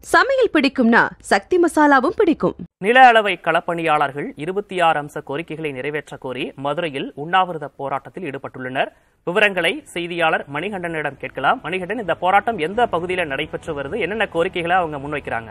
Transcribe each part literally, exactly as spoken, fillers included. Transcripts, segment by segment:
சமையல் பிடிக்கும்னா சக்தி மசாலாவும் பிடிக்கும். நில அளவை களப்பணியாளர்கள் இருபத்தி ஆறு அம்ச கோரிக்கைகளை நிறைவேற்ற கோரி மதுரையில் உண்ணாவிரத போராட்டத்தில் ஈடுபட்டுள்ளனர். விவரங்களை செய்தியாளர் மணிகண்டனிடம் கேட்கலாம். மணிகண்டன், இந்த போராட்டம் எந்த பகுதியில் நடைபெற்று வருது? என்னென்ன கோரிக்கைகளை அவங்க முன்வைக்கிறாங்க?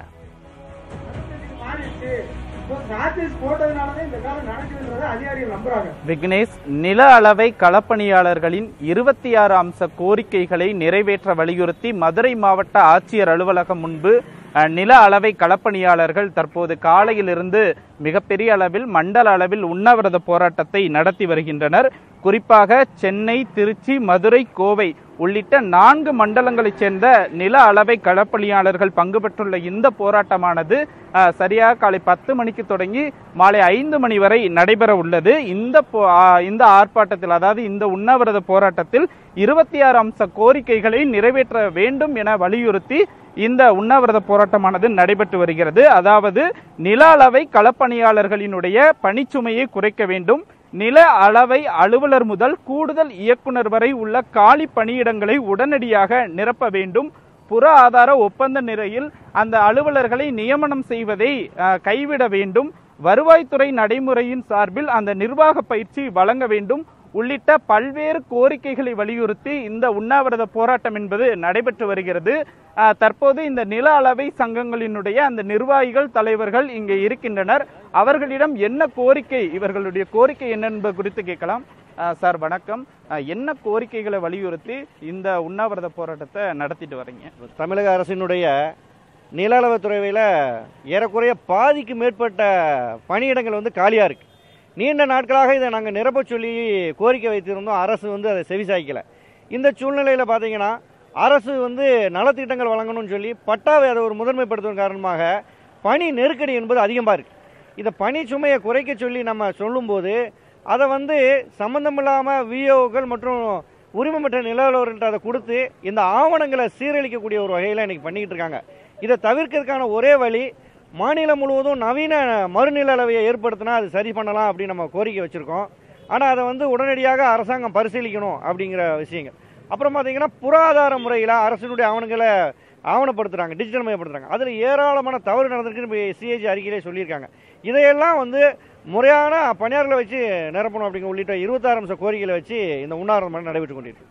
விக்னேஷ், நில அளவை களப்பணியாளர்களின் இருபத்தி ஆறு அம்ச கோரிக்கைகளை நிறைவேற்ற வலியுறுத்தி மதுரை மாவட்ட ஆட்சியர் அலுவலகம் முன்பு நில அளவை களப்பணியாளர்கள் தற்போது காலையிலிருந்து மிகப்பெரிய அளவில் மண்டல அளவில் உண்ணாவிரத போராட்டத்தை நடத்தி வருகின்றனர். குறிப்பாக சென்னை, திருச்சி, மதுரை, கோவை உள்ளிட்ட நான்கு மண்டலங்களைச் சேர்ந்த நில அளவை களப்பணியாளர்கள் பங்கு பெற்றுள்ள இந்த போராட்டமானது சரியாக காலை பத்து மணிக்கு தொடங்கி மாலை ஐந்து மணி வரை நடைபெற உள்ளது. இந்த இந்த ஆர்ப்பாட்டத்தில், அதாவது இந்த உண்ணாவிரத போராட்டத்தில் இருபத்தி ஆறு அம்ச கோரிக்கைகளை நிறைவேற்ற வேண்டும் என வலியுறுத்தி இந்த உண்ணாவிரத போராட்டமானது நடைபெற்று வருகிறது. அதாவது நில அளவை களப்பணியாளர்களினுடைய பணிச்சுமையை குறைக்க வேண்டும், நில அளவை அலுவலர் முதல் கூடுதல் இயக்குனர் வரை உள்ள காலி பணியிடங்களை உடனடியாக நிரப்ப வேண்டும், புற ஆதார ஒப்பந்த நிலையில் அந்த அலுவலர்களை நியமனம் செய்வதை கைவிட வேண்டும், வருவாய்த்துறை நடைமுறையின் சார்பில் அந்த நிர்வாக பயிற்சி வழங்க வேண்டும் உள்ளிட்ட பல்வேறு கோரிக்கைகளை வலியுறுத்தி இந்த உண்ணாவிரத போராட்டம் என்பது நடைபெற்று வருகிறது. தற்போது இந்த நில அளவை சங்கங்களினுடைய அந்த நிர்வாகிகள், தலைவர்கள் இங்கே இருக்கின்றனர். அவர்களிடம் என்ன கோரிக்கை, இவர்களுடைய கோரிக்கை என்ன என்பது குறித்து கேட்கலாம். சார் வணக்கம், என்ன கோரிக்கைகளை வலியுறுத்தி இந்த உண்ணாவிரத போராட்டத்தை நடத்திட்டு வரீங்க? தமிழக அரசினுடைய நில அளவுத்துறையில் ஏறக்குறைய பாதிக்கு மேற்பட்ட பணியிடங்கள் வந்து காலியாக இருக்கு. நீண்ட நாட்களாக இதை நாங்கள் நிரப்ப சொல்லி கோரிக்கை வைத்திருந்தோம். அரசு வந்து அதை செவிசாய்க்கலை. இந்த சூழ்நிலையில் பார்த்தீங்கன்னா அரசு வந்து நலத்திட்டங்கள் வழங்கணும்னு சொல்லி பட்டாவை அதை ஒரு முதன்மைப்படுத்துவதன் காரணமாக பணி நெருக்கடி என்பது அதிகமாக இருக்குது. இதை பணி சுமையை குறைக்க சொல்லி நம்ம சொல்லும்போது அதை வந்து சம்பந்தமில்லாமல் விஓக்கள் மற்றும் உரிமை பெற்ற நிலவர்கள்ட்ட அதை கொடுத்து இந்த ஆவணங்களை சீரழிக்கக்கூடிய ஒரு வகையில் இன்றைக்கி பண்ணிக்கிட்டு இருக்காங்க. இதை தவிர்க்கிறதுக்கான ஒரே வழி, மாநிலம் முழுவதும் நவீன மறுநில அளவையை ஏற்படுத்தினா அது சரி பண்ணலாம் அப்படின்னு நம்ம கோரிக்கை வச்சுருக்கோம். ஆனால் அதை வந்து உடனடியாக அரசாங்கம் பரிசீலிக்கணும் அப்படிங்கிற விஷயங்கள். அப்புறம் பார்த்தீங்கன்னா புறாதார முறையில் அரசினுடைய ஆவணங்களை ஆவணப்படுத்துகிறாங்க, டிஜிட்டல் மயப்படுத்துகிறாங்க. அதில் ஏராளமான தவறு நடந்திருக்குன்னு சிஏஜி அறிக்கையிலே சொல்லியிருக்காங்க. இதையெல்லாம் வந்து முறையான பணியாளர்களை வச்சு நிரப்பணும் அப்படிங்கிற உள்ளிட்ட இருபத்தாறு அம்ச கோரிக்கைகளை வச்சு இந்த உண்ணாவிரதம் நடைபெற்று கொண்டிருக்கு.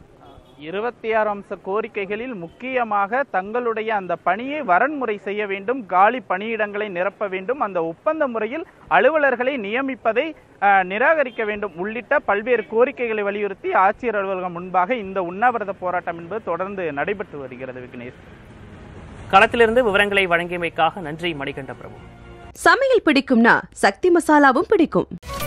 இருபத்தி ஆறு அம்ச கோரிக்கைகளில் முக்கியமாக தங்களுடைய அந்த பணியை வரன்முறை செய்ய வேண்டும், காலி பணியிடங்களை நிரப்ப வேண்டும், அந்த ஒப்பந்த முறையில் அலுவலர்களை நியமிப்பதை நிராகரிக்க வேண்டும் உள்ளிட்ட பல்வேறு கோரிக்கைகளை வலியுறுத்தி ஆட்சியர் அலுவலகம் முன்பாக இந்த உண்ணாவிரத போராட்டம் என்பது தொடர்ந்து நடைபெற்று வருகிறது. விக்னேஷ், களத்திலிருந்து விவரங்களை வழங்கியமைக்காக நன்றி மணிகண்ட பிரபு. சமையல் பிடிக்கும்னா சக்தி மசாலாவும் பிடிக்கும்.